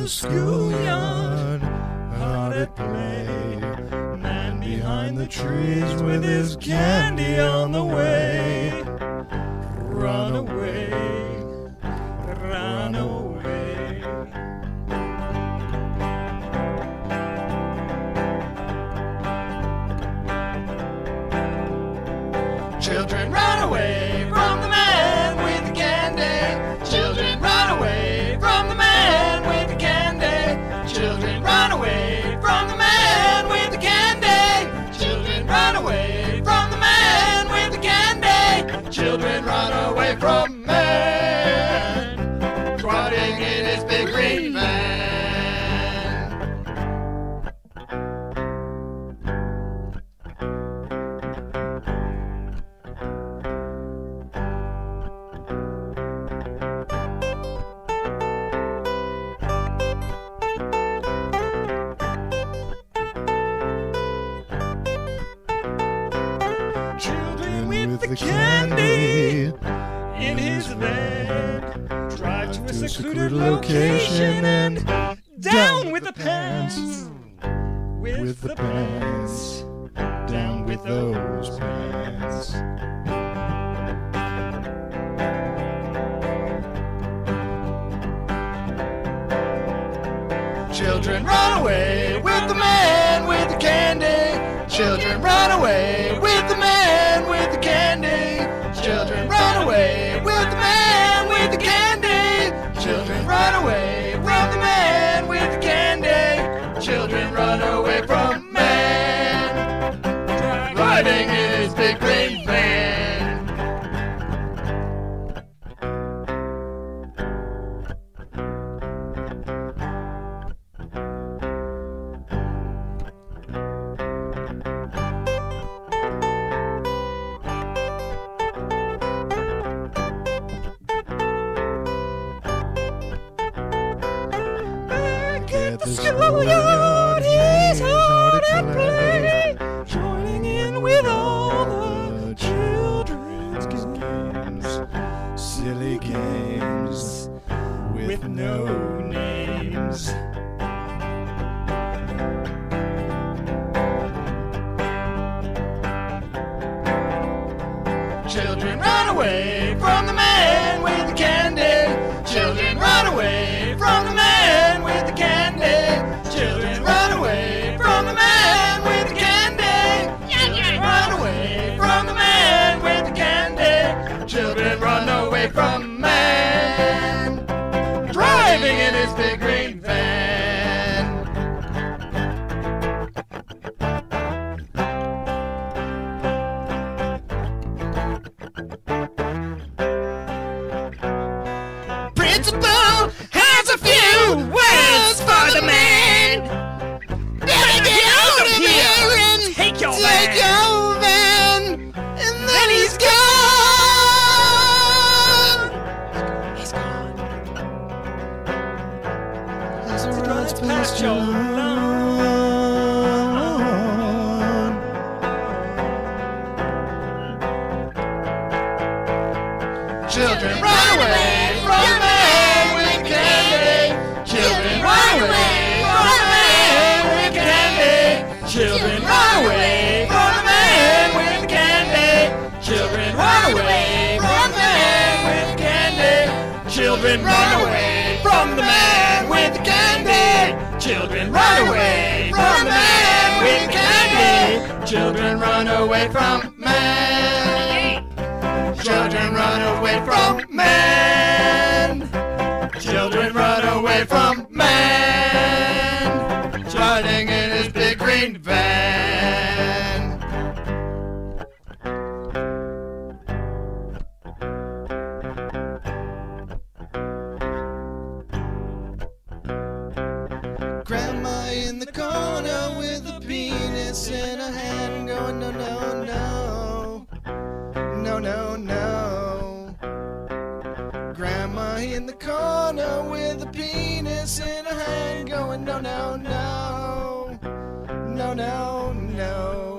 the schoolyard, hard at play. Man behind the trees with his candy on the way. Run away, run away. Children, run away from the man with the candy. Children, run away from the man with the candy. Children, run away from the man with the candy. Children, run away from the man with the candy. Children, run away from man, trotting in his big green van. Children with the candy in his van drive to a secluded location and down with the pants, with the pants, down with those pants. Children, run away with the man with the candy. Children, run away with the man with the candy. Children, run away with the man with the candy. Children, run away from the man with the candy. Children, run away from man, riding in his big green van. The schoolyard, he's hard at play, joining in with all the children's games, silly games with no names. Children, run away from the man with the candy. Children, run away from the man with the candy. Children, run away from the man with the candy. Children, run away from the man with the candy. Children, run away from man, driving in his big green van. Principal has a few words for the man. Better get out of here and take your van. And then he's gone. He's gone. As it runs past your lawn. Children, run away from the man with candy. Children, run away from the man with candy. Children, run away from the man with candy. Children, run away from the man with candy. Children, run away from the man with candy. Children, run away from the man with candy. Children, run away from man. Children, run away from man. Children, run away from man, riding in his big green van. Grandma in the corner with a penis in her hand going no, no, no. No, no, no. Grandma in the corner with a penis in her hand going no, no, no. No, no, no.